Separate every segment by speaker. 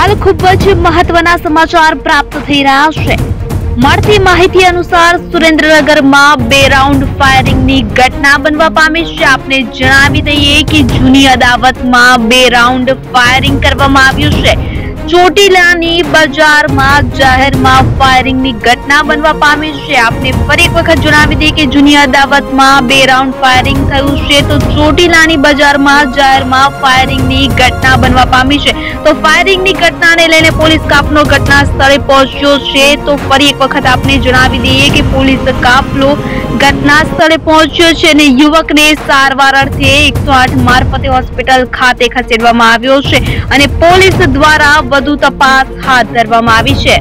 Speaker 1: હાલ ખૂબ જ મહત્વના સમાચાર પ્રાપ્ત થઈ રહ્યા છે। મળતી માહિતી અનુસાર સુરેન્દ્રનગરમાં 2 રાઉન્ડ ફાયરિંગની ઘટના બનવા પામી છે। આપને જણાવી દઈએ કે જૂની અદાવતમાં 2 રાઉન્ડ ફાયરિંગ કરવામાં આવ્યું છે। ચોટીલાની બજારમાં જાહેરમાં ફાયરિંગની ઘટના બનવા પામી છે। આપને ફરી એક વખત જણાવી દઈએ કે જૂની અદાવતમાં 2 રાઉન્ડ ફાયરિંગ થયું છે, તો ચોટીલાની બજારમાં જાહેરમાં ફાયરિંગની ઘટના બનવા પામી છે। તો ફાયરિંગની ઘટનાને લઈને પોલીસ કાફલો ઘટના સ્થળે પહોંચ્યો છે। તો ફરી એક વખત આપને જણાવી દઈએ કે પોલીસ કાફલો ઘટના સ્થળે પહોંચ્યો છે અને યુવકને સારવાર અર્થે 108 મારફતે હોસ્પિટલ ખાતે ખસેડવામાં આવ્યો છે અને પોલીસ દ્વારા વધુ તપાસ હાથ ધરવામાં આવી છે।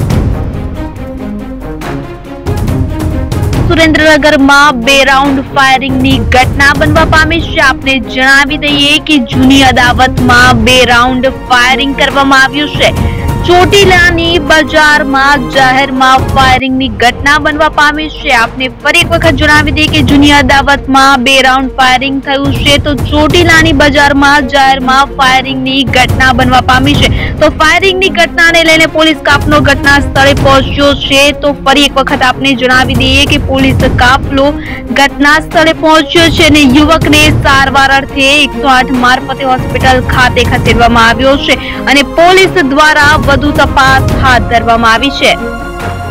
Speaker 1: સુરેન્દ્રનગરમાં 2 રાઉન્ડ ફાયરિંગની ઘટના બનવા પામી છે। આપને જણાવી દઈએ કે જૂની અદાવતમાં 2 રાઉન્ડ ફાયરિંગ કરવામાં આવ્યું છે। ચોટીલાની બજારમાં જાહેરમાં ફાયરિંગની ઘટના બનવા પામી છે। આપને ફરી એક વખત જણાવી દઈએ કે જૂની અદાવતમાં 2 રાઉન્ડ ફાયરિંગ થયું છે, તો ચોટીલાની બજારમાં જાહેરમાં ફાયરિંગની ઘટના બનવા પામી છે। તો ફાયરિંગની ઘટનાને લઈને પોલીસ કાફલો ઘટના સ્થળે પહોંચ્યો છે। તો ફરી એક વખત આપને જણાવી દઈએ કે પોલીસ કાફલો ઘટના સ્થળે પહોંચ્યો છે અને યુવકને સારવાર અર્થે 108 મારફતે હોસ્પિટલ ખાતે ખસેડવામાં આવ્યો છે અને પોલીસ દ્વારા વધુ તપાસ હાથ ધરવામાં આવી છે।